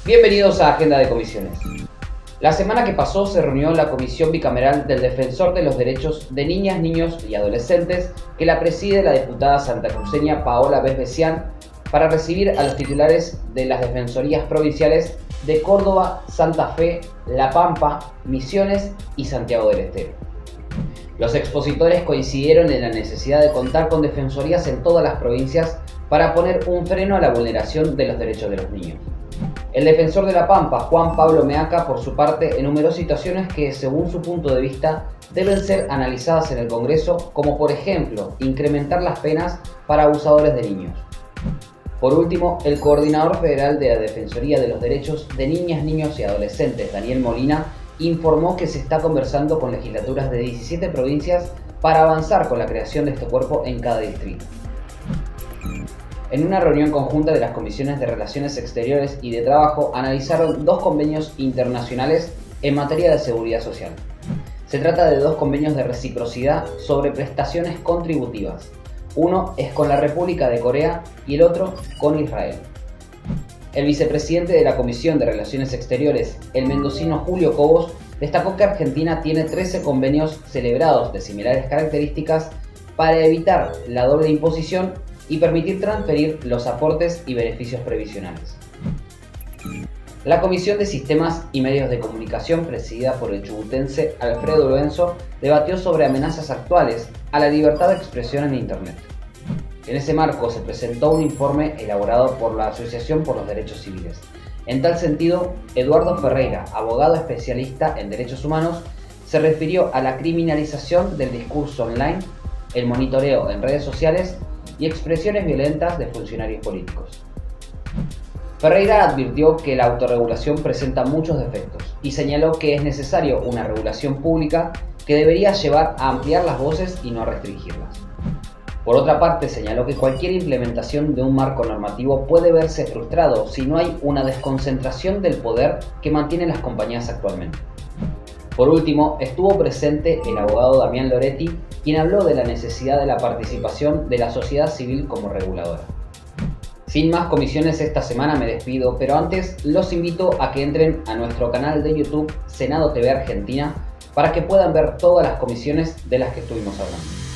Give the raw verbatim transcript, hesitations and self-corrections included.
Bienvenidos a Agenda de Comisiones. La semana que pasó se reunió la Comisión Bicameral del Defensor de los Derechos de Niñas, Niños y Adolescentes, que la preside la diputada santacruceña Paola Besbesián, para recibir a los titulares de las defensorías provinciales de Córdoba, Santa Fe, La Pampa, Misiones y Santiago del Estero. Los expositores coincidieron en la necesidad de contar con defensorías en todas las provincias para poner un freno a la vulneración de los derechos de los niños. El defensor de La Pampa, Juan Pablo Meaca, por su parte, enumeró situaciones que, según su punto de vista, deben ser analizadas en el Congreso, como por ejemplo, incrementar las penas para abusadores de niños. Por último, el coordinador federal de la Defensoría de los Derechos de Niñas, Niños y Adolescentes, Daniel Molina, informó que se está conversando con legislaturas de diecisiete provincias para avanzar con la creación de este cuerpo en cada distrito. En una reunión conjunta de las Comisiones de Relaciones Exteriores y de Trabajo, analizaron dos convenios internacionales en materia de seguridad social. Se trata de dos convenios de reciprocidad sobre prestaciones contributivas. Uno es con la República de Corea y el otro con Israel. El vicepresidente de la Comisión de Relaciones Exteriores, el mendocino Julio Cobos, destacó que Argentina tiene trece convenios celebrados de similares características para evitar la doble imposición y permitir transferir los aportes y beneficios previsionales. La Comisión de Sistemas y Medios de Comunicación, presidida por el chubutense Alfredo Lorenzo, debatió sobre amenazas actuales a la libertad de expresión en Internet. En ese marco se presentó un informe elaborado por la Asociación por los Derechos Civiles. En tal sentido, Eduardo Ferreira, abogado especialista en derechos humanos, se refirió a la criminalización del discurso online, el monitoreo en redes sociales y expresiones violentas de funcionarios políticos. Ferreira advirtió que la autorregulación presenta muchos defectos y señaló que es necesario una regulación pública que debería llevar a ampliar las voces y no a restringirlas. Por otra parte, señaló que cualquier implementación de un marco normativo puede verse frustrado si no hay una desconcentración del poder que mantienen las compañías actualmente. Por último, estuvo presente el abogado Damián Loretti, quien habló de la necesidad de la participación de la sociedad civil como reguladora. Sin más comisiones esta semana me despido, pero antes los invito a que entren a nuestro canal de YouTube Senado T V Argentina para que puedan ver todas las comisiones de las que estuvimos hablando.